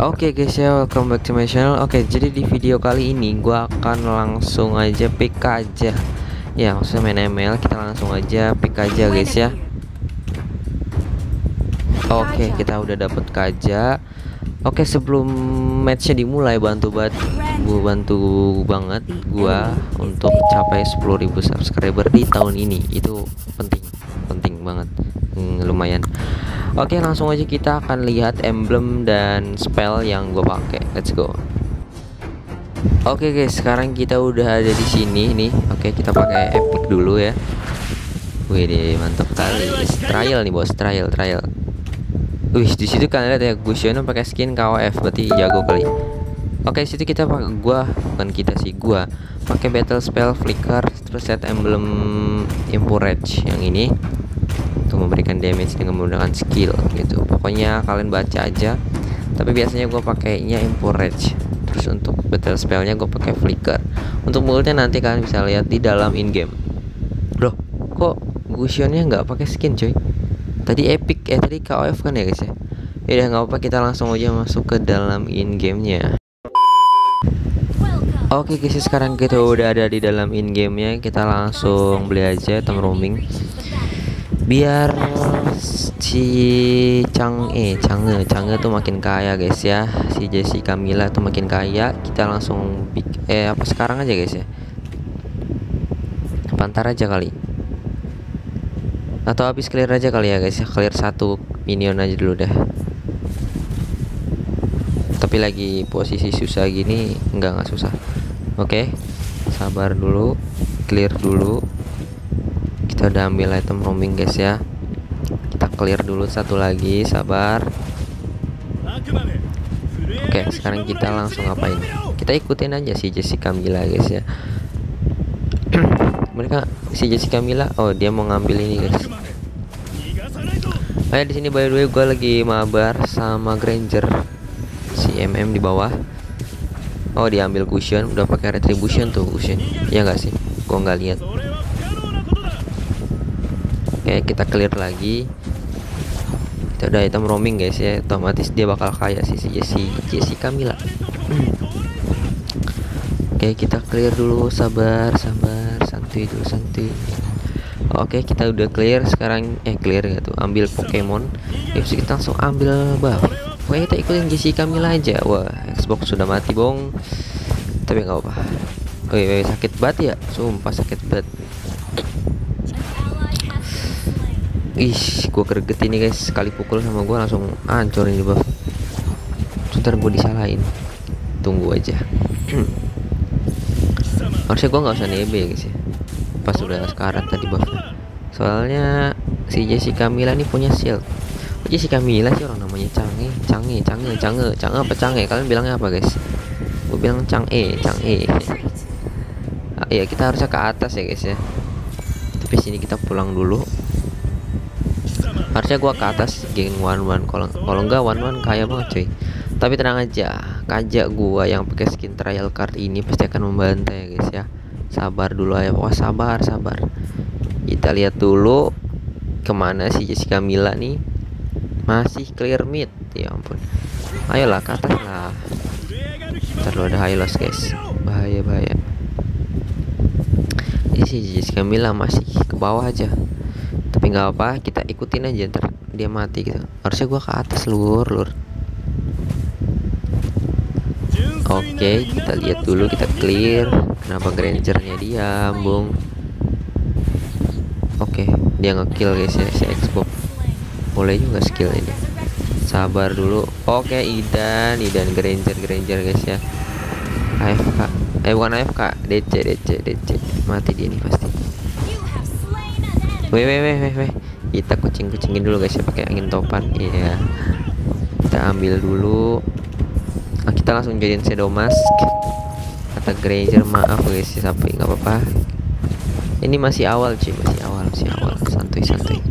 Oke guys ya, welcome back to my channel. Oke, jadi di video kali ini gua akan langsung aja pick aja. Ya, maksudnya main ML, kita langsung aja pick aja guys ya. Oke, kita udah dapet kaja. Oke, sebelum matchnya dimulai, bantu banget gua untuk capai 10.000 subscriber di tahun ini. Itu penting banget. Lumayan. Oke, langsung aja kita akan lihat emblem dan spell yang gue pakai. Let's go. Oke guys, sekarang kita udah ada di sini nih. Oke, kita pakai epic dulu ya. Wih deh, mantap kali. Trial nih bos, trial. Wih, di situ kalian lihat ya, Gusiono pakai skin KOF, berarti jago kali. Oke, situ kita pakai gua pakai battle spell flicker, terus set emblem Impurage yang ini untuk memberikan damage dengan menggunakan skill gitu. Pokoknya kalian baca aja. Tapi biasanya gue pakainya Impurage. Terus untuk battle spellnya gue pakai flicker. Untuk mulutnya nanti kalian bisa lihat di dalam in game. Bro, kok Gusionnya nggak pakai skin coy? Tadi epic tadi KOF kan ya guys ya. Ya nggak apa, kita langsung aja masuk ke dalam in gamenya. Oke guys, sekarang kita udah ada di dalam in gamenya. Kita langsung beli aja item roaming biar si Chang'e tuh makin kaya guys ya. Si Jessie Camilla tuh makin kaya. Kita langsung apa sekarang aja guys ya, pantar aja kali, atau habis clear aja kali ya guys ya. Clear satu minion aja dulu dah. Tapi lagi posisi susah gini, nggak susah. Oke, sabar dulu, clear dulu. Kita udah ambil item roaming guys ya. Kita clear dulu satu lagi, sabar. Oke, sekarang kita langsung ngapain? Kita ikutin aja si Jessie Camilla guys ya. Si Jessie Camilla, oh dia mau ngambil ini guys. Di sini by the way gue lagi mabar sama Granger, si MM di bawah. Oh dia ambil cushion, udah pakai retribution tuh cushion. Ya nggak sih? Gue nggak lihat. Oke, kita clear lagi. Kita udah item roaming guys ya. Otomatis dia bakal kaya sih si Jessie Camilla. Oke, kita clear dulu, sabar, santuy dulu, santuy. Oke, kita udah clear. Sekarang clear gitu. Ambil Pokemon. Terus kita langsung ambil buff. Pokoknya kita ikutin Jessie Camilla aja. Wah, Xbox sudah mati bong. Tapi nggak apa. Wih, sakit banget ya. Sumpah sakit banget. Ih, gue greget ini guys. Sekali pukul sama gue langsung hancur ini buff. Ntar gue disalahin. Tunggu aja. Harusnya gue nggak usah nebe guys ya, pas udah sekarat tadi buff. Soalnya si Jessie Camilla nih punya shield. Jessie Camilla sih orang namanya Chang'e apa Chang'e? Kalian bilangnya apa guys? Gue bilang Chang'e. Ya kita harusnya ke atas ya guys ya. Tapi sini kita pulang dulu. Harusnya gua ke atas geng 1-1, kalau enggak 1-1 kaya banget cuy. Tapi tenang aja, kaja gua yang pakai skin trial card ini pasti akan membantai ya guys ya. Sabar dulu ya, wah sabar. Kita lihat dulu kemana si Jessie Camilla nih. Masih clear mid, ya ampun. Ayolah ke atas lah. Ntar lo ada high loss guys, bahaya. Ini si Jessie Camilla masih ke bawah aja. Tapi nggak apa, kita ikutin aja, ntar dia mati gitu. Harusnya gua ke atas lur. Oke, kita lihat dulu, kita clear. Kenapa Grangernya diam bung? Oke, dia ngekill guys ya si Xbox. Boleh juga skill ini. Sabar dulu. Oke, Idan Granger guys ya. AFK, bukan AFK, DC. Mati dia nih pasti. Weh. Kita kucingin dulu guys ya pakai angin topan. Iya. Kita ambil dulu. Kita langsung jadiin Shadow Mask. Kata Granger, maaf guys ya, sampai nggak apa-apa. Ini masih awal cuy, masih awal. Santuy.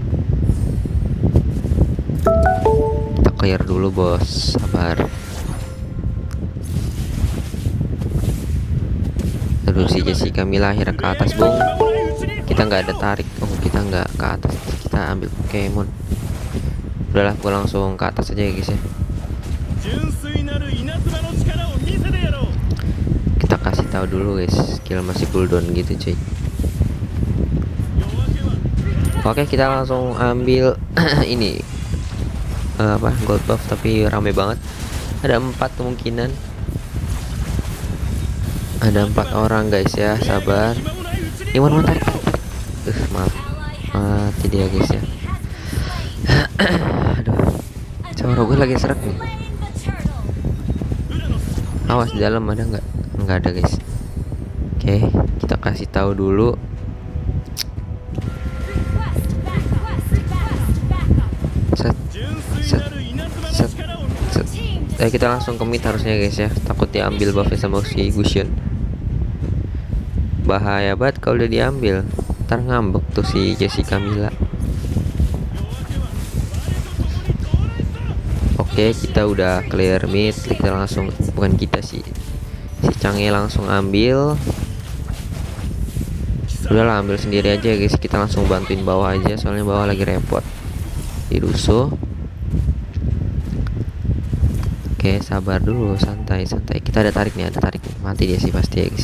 Kita clear dulu bos, sabar. Terus si Jessie Camilla akhirnya ke atas bung. Kita nggak ada tarik. Kita nggak ke atas, kita ambil Pokemon. Udahlah, gue langsung ke atas aja ya guys ya. Kita kasih tahu dulu guys, skill masih cooldown gitu cuy. Oke, kita langsung ambil ini apa gold buff, tapi rame banget. Ada 4 kemungkinan. Ada 4 orang guys ya, sabar. Iwan tarik. Maaf. Mati dia guys ya. Aduh. Suara gue lagi seret nih. Awas di dalam ada nggak? Nggak ada guys. Oke, kita kasih tahu dulu. Kita langsung commit harusnya guys ya. Takut diambil buffnya sama si Gusion. Bahaya banget kalau udah diambil. Ntar ngambek tuh si Jessica Mila. Oke, kita udah clear mid. Kita langsung, bukan kita sih, si Chang'e langsung ambil. Udahlah, ambil sendiri aja guys. Kita langsung bantuin bawah aja, soalnya bawah lagi repot di Rusuh. Oke, sabar dulu, santai. Kita ada tarik nih. Mati dia sih pasti ya guys.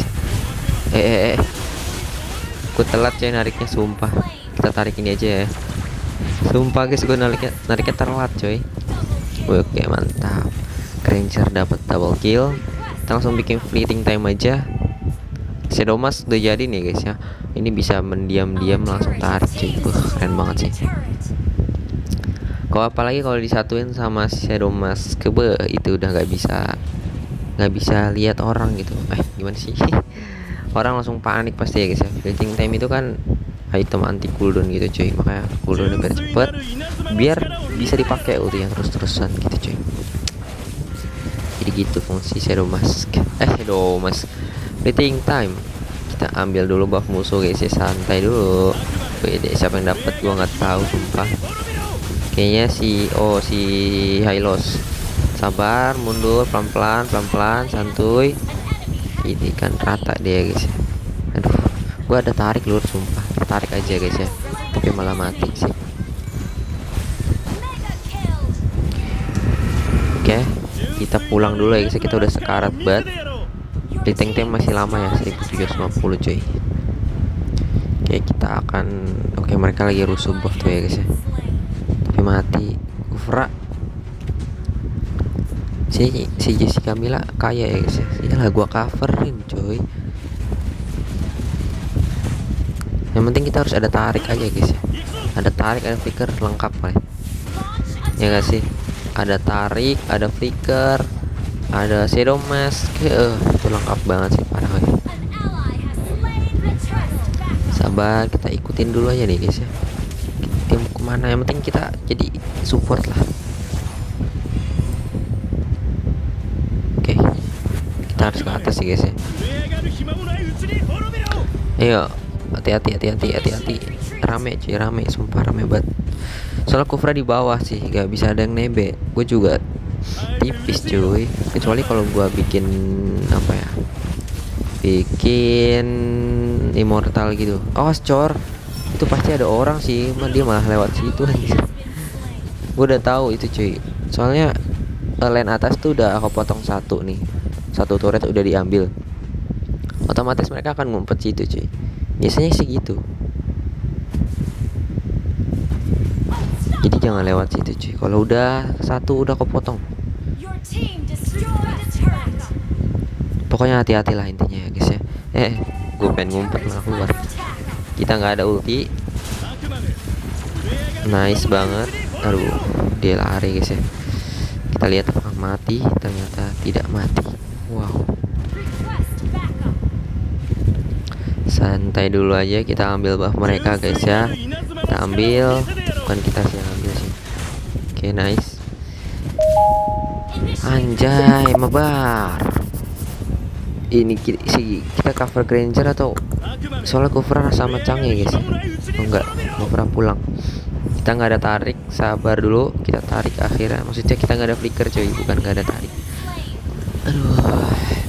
Aku telat coy nariknya, sumpah. Kita tarik ini aja ya. Sumpah guys, gue nariknya telat coy. Oke, mantap. Granger dapat double kill. Kita langsung bikin fleeting time aja. Shadow Mask udah jadi nih guys ya. Ini bisa mendiam-diam langsung tarik cuy. Keren banget sih. Kalau apalagi kalau disatuin sama Shadow Mask, itu udah nggak bisa lihat orang gitu. Gimana sih? Orang langsung panik pasti ya guys ya. Fleeting time itu kan item anti cooldown gitu cuy, makanya cooldownnya biar cepet, biar bisa dipakai ulti yang terus-terusan gitu cuy. Jadi gitu fungsi Shadow Mask. Fleeting time. Kita ambil dulu buff musuh guys ya, santai dulu. Beda siapa yang dapat gua nggak tahu sumpah. Kayaknya si Hylos. Sabar, mundur pelan-pelan, santuy. Ini kan rata dia guys. Aduh, gua ada tarik lur sumpah. Tarik aja guys ya. Tapi malah mati sih. Oke, kita pulang dulu ya guys. Kita udah sekarat banget. Fleeting time masih lama ya, 1750 cuy. Oke, kita akan mereka lagi rusuh buff tuh ya guys ya. Tapi mati. Kufra. Si Jessica Mila kaya ya guys ya. Iyalah gua coverin coy. Yang penting kita harus ada tarik aja guys ya. Ada tarik, ada flicker, lengkap lah. Ya gak sih? Ada tarik, ada flicker, ada Shadow Mask. Itu lengkap banget sih, parah guys. Sabar, kita ikutin dulu aja nih guys ya. Tim kemana, yang penting kita jadi support lah. Oke, kita harus ke atas sih guys ya. Ayo, hati-hati. Rame cuy, sumpah rame banget. Soalnya Kufra di bawah sih, gak bisa ada yang nebe. Gue juga tipis cuy, kecuali kalau gue bikin bikin immortal gitu. Cor, itu pasti ada orang sih, dia malah lewat situ aja. Gue udah tahu itu cuy, soalnya lane atas tuh udah aku potong satu nih, satu turret udah diambil, otomatis mereka akan ngumpet situ cuy. Biasanya sih gitu. Jadi jangan lewat situ cuy. Kalau udah satu udah kepotong. Pokoknya hati-hatilah intinya ya guys ya. Gue pengen ngumpet malah keluar. Kita nggak ada ulti. Nice banget. Aduh, dia lari guys ya. Kita lihat apakah mati. Ternyata tidak mati. Wow. Santai dulu aja, kita ambil buff mereka guys ya. Kita ambil, bukan kita sih yang ambil sih. Oke, nice. Anjay, mabar. Ini kita cover Granger atau soalnya cover sama Chang'e guys. Enggak, cover pulang. Kita nggak ada tarik, sabar dulu. Kita tarik akhirnya. Maksudnya kita nggak ada flicker coy, bukan nggak ada tarik. Aduh.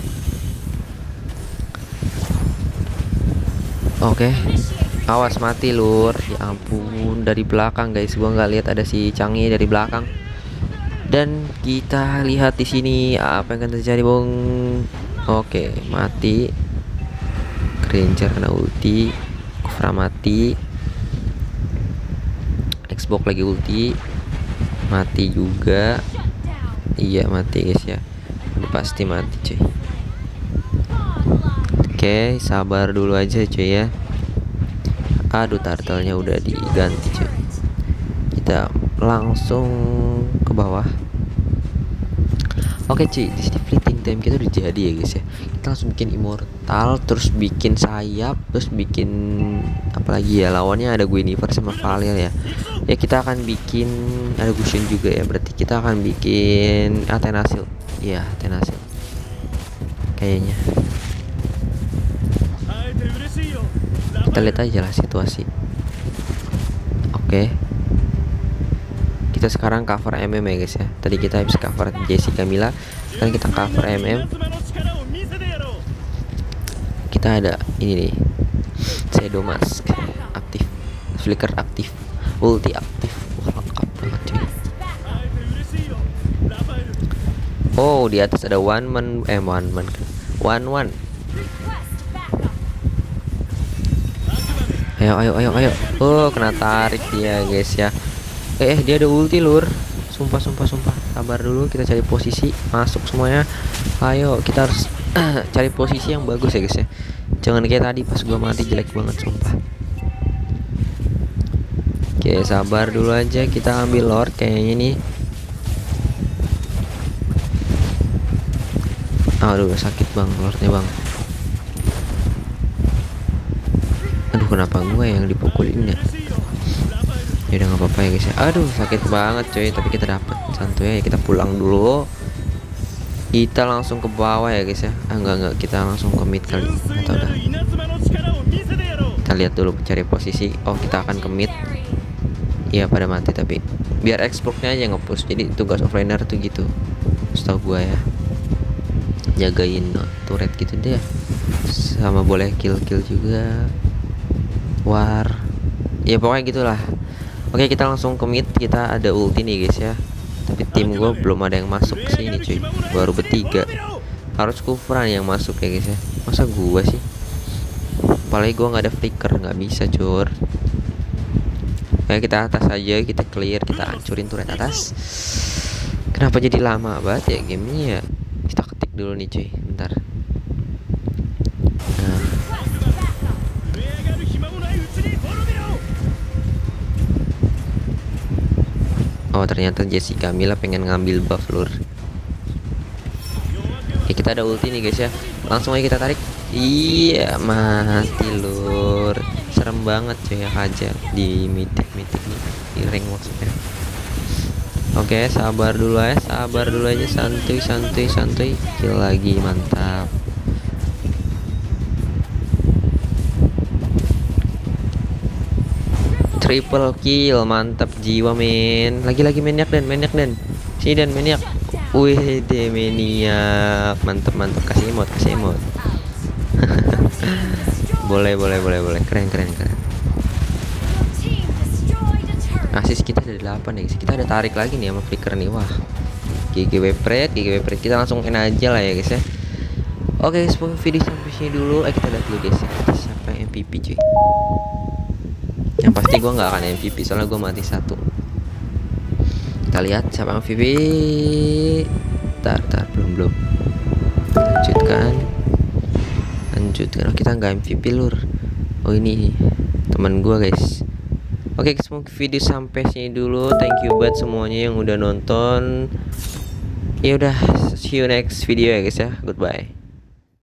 Oke, awas mati lur. Ya ampun, dari belakang guys, gua nggak lihat ada si Chang'e dari belakang. Dan kita lihat di sini apa yang akan terjadi, Bung. Oke, mati. Granger kena ulti. Kufra mati. Xbox lagi ulti. Mati juga. Iya, mati guys ya. Udah pasti mati cuy. Oke, sabar dulu aja cuy ya. Aduh, turtle-nya udah diganti cuy. Kita langsung ke bawah. Oke cuy, di sini fleeting time kita udah jadi ya guys ya. Kita langsung bikin immortal, terus bikin sayap, terus bikin apa lagi ya, lawannya ada Guinevere sama Valier ya. Ya kita akan bikin ada Gusion juga ya. Berarti kita akan bikin Athenasil. Iya, Athenasil. Kayaknya. Kita lihat aja lah situasi. Oke. Kita sekarang cover MM ya guys ya. Tadi kita habis cover Jessica Mila, sekarang kita cover MM. Kita ada ini nih, Shadow Mask aktif, Flicker aktif, ulti aktif. Wah, lengkap banget cuy. Oh, di atas ada one man. Ayo. Oh, kena tarik dia guys ya. Dia ada ulti lur. Sumpah. Sabar dulu, kita cari posisi, masuk semuanya. Ayo, kita harus cari posisi yang bagus ya guys ya. Jangan kayak tadi pas gua mati jelek banget sumpah. Oke, sabar dulu aja, kita ambil Lord kayaknya nih. Aduh, sakit bang Lordnya bang. Aduh, kenapa gue yang dipukulin ya? Ya udah nggak apa-apa ya guys ya. Aduh, sakit banget coy, tapi kita dapat santuy ya. Kita pulang dulu. Kita langsung ke bawah ya guys ya. Enggak, kita langsung ke mid kali atau udah. Kita lihat dulu cari posisi. Oh, kita akan ke mid. Iya, pada mati tapi biar Xbox-nya aja nge-push. Jadi tugas offlaner tuh gitu. Setahu gua ya. Jagain turret gitu deh. Sama boleh kill juga. War. Ya pokoknya gitulah. Oke, kita langsung ke mid. Kita ada ulti nih guys ya. Tapi tim gue belum ada yang masuk ke sini cuy. Baru bertiga. Harus Kufran yang masuk ya guys ya. Masa gue sih? Apalagi gue nggak ada flicker, nggak bisa cur. Oke, kita atas aja, kita clear, kita hancurin turret atas. Kenapa jadi lama banget ya gamenya ya? Kita ketik dulu nih cuy. Bentar. Nah. Oh, ternyata Jessica Mila pengen ngambil buff lur. Ya, kita ada ulti nih guys ya. Langsung aja kita tarik. Iya, mati lur. Serem banget cuy ya aja di mitik nih, di rank maksudnya. Oke, sabar dulu aja, santuy. Kill lagi, mantap. Triple kill, mantap jiwa men. Lagi maniak dan sini dan maniak. Wih, maniak, mantap, kasih emot. boleh, keren. Asis kita ada 8 ya guys. Kita ada tarik lagi nih sama flicker nih. Wah, GGW Pret. Kita langsung end aja lah ya guys ya. Oke guys, video sampai sini dulu. Kita lihat dulu guys ya, siapa yang MVP cuy. Yang pasti gue nggak akan MVP soalnya gue mati 1. Kita lihat siapa yang MVP. Tar belum. Lanjutkan. Oh, kita nggak MVP lur. Oh, ini teman gue guys. Oke guys, video sampai sini dulu. Thank you buat semuanya yang udah nonton. Ya udah, see you next video ya guys ya. Goodbye.